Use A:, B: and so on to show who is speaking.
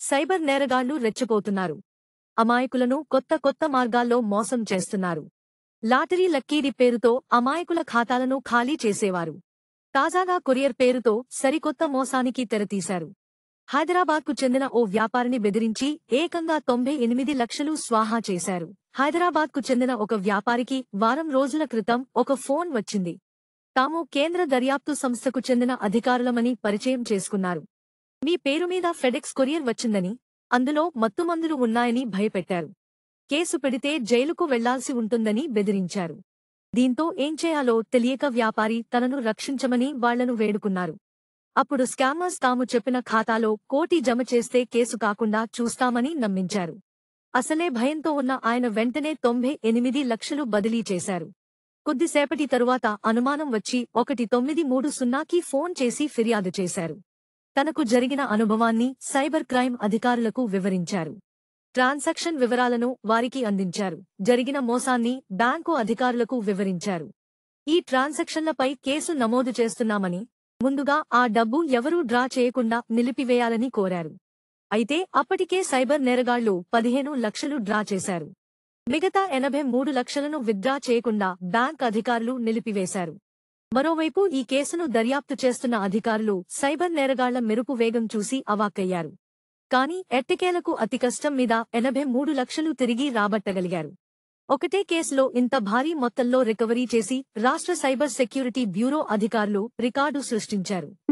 A: Cyber నేరగాళ్లు రెచ్చిపోతున్నారు. అమాయకులను కొత్త మార్గాల్లో మోసం చేస్తున్నారు. లాటరీ లక్కీడి పేరుతో అమాయకుల ఖాతాలను ఖాళీ చేసేవారు. తాజాగా కొరియర్ పేరుతో సరికొత్త మోసానికి తెరతీశారు. హైదరాబాద్కు చెందిన ఓ వ్యాపారిని బెదిరించి ఏకంగా 98 లక్షలు స్వాహా చేశారు. హైదరాబాద్కు చెందిన ఒక వ్యాపారికి వారం రోజుల క్రితం ఒక ఫోన్ వచ్చింది. తాము కేంద్ర దర్యాప్తు సంస్థకు చెందిన అధికారులమని పరిచయం చేసుకున్నారు. మీ పేరు మీద ఫెడెక్స్ కొరియర్ వచ్చిందని, అందులో మత్తుమందులు ఉన్నాయని భయపెట్టారు. కేసు పెడితే జైలుకు వెళ్లాల్సి ఉంటుందని బెదిరించారు. దీంతో ఏం చేయాలో తెలియక వ్యాపారి తనను రక్షించమని వాళ్లను వేడుకున్నారు. అప్పుడు స్కామర్స్ తాము చెప్పిన ఖాతాలో 1 కోటి జమ చేస్తే కేసు కాకుండా చూస్తామని నమ్మించారు. అసలే భయంతో ఉన్న ఆయన వెంటనే 98 లక్షలు బదిలీ చేశారు. కొద్దిసేపటి తరువాత అనుమానం వచ్చి 1930కి ఫోన్ చేసి ఫిర్యాదు చేశారు. తనకు జరిగిన అనుభవాన్ని సైబర్ క్రైమ్ అధికారులకు వివరించారు. ట్రాన్సాక్షన్ వివరాలను వారికి అందించారు. జరిగిన మోసాన్ని బ్యాంకు అధికారులకు వివరించారు. ఈ ట్రాన్సాక్షన్లపై కేసు నమోదు చేస్తున్నామని, ముందుగా ఆ డబ్బు ఎవరూ డ్రా చేయకుండా నిలిపివేయాలని కోరారు. అయితే అప్పటికే సైబర్ నేరగాళ్లు 15 లక్షలు డ్రా చేశారు. మిగతా 83 లక్షలను విత్డ్రా చేయకుండా బ్యాంక్ అధికారులు నిలిపివేశారు. మరోవైపు ఈ కేసును దర్యాప్తు చేస్తున్న అధికారులు సైబర్ నేరగాళ్ల మెరుపు వేగం చూసి అవాక్కయ్యారు. కానీ ఎట్టకేలకు అతి కష్టం మీద 83 లక్షలు తిరిగి రాబట్టగలిగారు. ఒకటే కేసులో ఇంత భారీ మొత్తంలో రికవరీ చేసి రాష్ట్ర సైబర్ సెక్యూరిటీ బ్యూరో అధికారులు రికార్డు సృష్టించారు.